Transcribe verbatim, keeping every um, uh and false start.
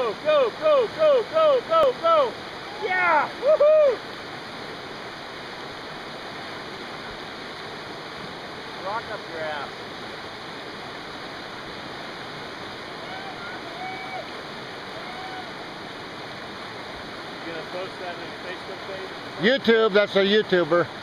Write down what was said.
Go, go, go, go, go, go, go. Yeah! Woohoo! Rock up your ass. You gonna post that on your Facebook page? YouTube, that's a YouTuber.